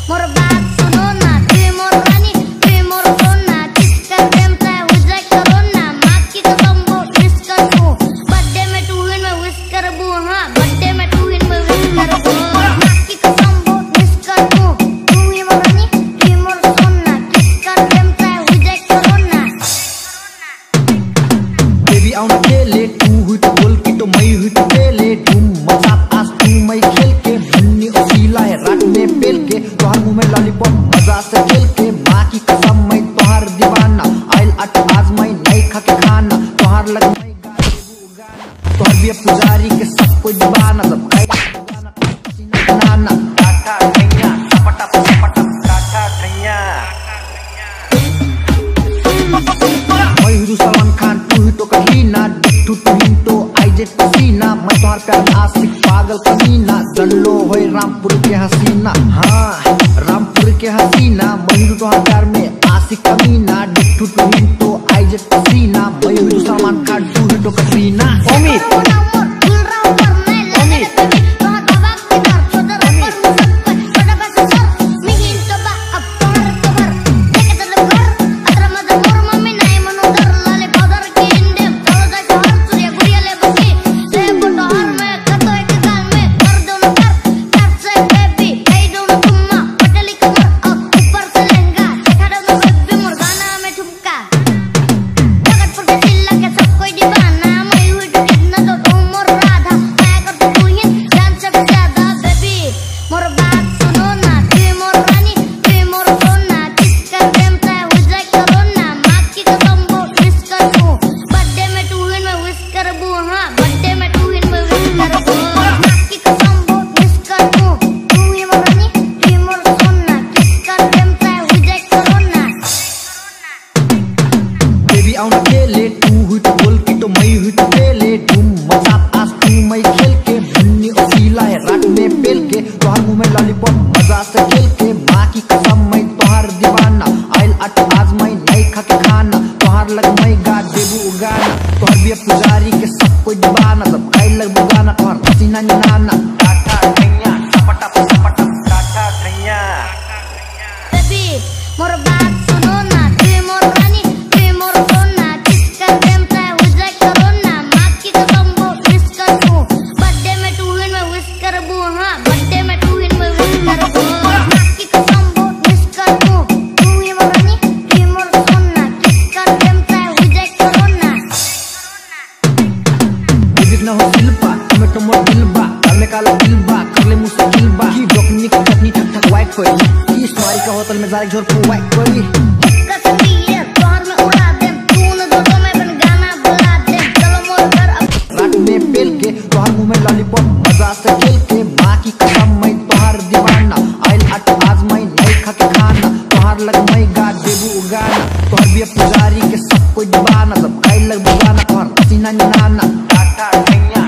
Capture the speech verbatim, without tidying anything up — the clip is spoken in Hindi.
मोर बात सुनो ना, तुम मोर रानी, तुम मोर सोना, किसका प्रेम चाहे हो जाए करोना, माँ की कसम वो मिस कर दूं, बर्थडे में टू इन में विश कर दूं, हाँ बर्थडे में टू इन में विश कर दूं, माँ की कसम वो मिस कर दूं, तुम ही मोर रानी, तुम मोर सोना, किसका प्रेम चाहे हो जाए करोना। बेबी आओ ना खेले, तू हुई तो बोल की तो मैं हुई तो खेले, तुम मजाक आज तू मैं खेल के, मुन्नी और शीला है रात में पेल के, तोहार मुंह में लॉलीपॉप मजा से खेल के, माँ की कसम मैं तोहार दीवाना, आइल अट आज मैं नहीं खा के खाना, तोहार लग मैं तोहार भी पुजारी के सब कुछ दीवाना, सब खाई नाना टाटा ठैया टपटा टपटा टाटा ठैया। मैं हुई सलमान खान, तू ही तो कहीना, डिट्टू तू ही तो आईजे पसीना, मैं तोहार प्यार आशिक पागल कमीना, जल्लो होए रामपुर के हसीना, हाँ रामपुर के हसीना, मैं हुई तोहार प्यार में आशिक कमीना, डिट्टू तू ही तो आईजे पसीना, मैं हुई सलमान खान, तू ही तो करीना। अमित आओ ना खेले, तू हुई तो बोल की तो मैं हुई तो खेले, तुम मजाक आज तू मैं खेल के, मुन्नी और शीला है रात में पेल के, तोहार मुंह में लॉलीपॉप मजा से खेल के, माँ की कसम मैं तोहार दीवाना, आइल अट आज मैं नहीं खा के खाना, तोहार लग मैं गा देबू उगाना, तोहार भी पुजारी के सब कुछ दीवाना, सब खाई लग बुगाना, तोहार पसीना नाना टाटा ठैया टपटा टपटा टाटा ठैया। बेबी मोर बात सुनो ना, तुम मोर रानी, तुम मोर सोना, किसका प्रेम चाहे हो जाए करोना, माँ की कसम वो मिस कर दूं, बर्थडे में टू इन में विश कर दूं, हाँ बर्थडे में टू इन में विश कर दूं, माँ की कसम वो मिस कर दूं, तुम ही मोर रानी, तुम मोर सोना, किसका प्रेम चाहे हो जाए करोना। म्यूजिक ना हो शिल्पा, तुम्हें तो मोर दिलबा, काले काला दिलबा, कर ले मुझसे दिलबा, की डॉकनी की चटनी ठक ठक वाइट कोई, इस मारी का होटल में जाके झोर को वाइट कोई, इसका सभी ये तोहार में उड़ा दे, तूने दो तो मैं बन गाना बुला दे, चलो मोर घर अब रात में पेल के, तोहार मुंह में लॉलीपॉप मजा से खेल के, माँ की कसम मैं तोहार दीवाना, आइल अट आज मैं नहीं खा के खाना, तोहार लग मैं गा देबू उगाना, तोहार भी पुजारी के सब कुछ दीवाना, सब खाई लग बुगाना, तोहार पसीना नाना टाटा ठैया।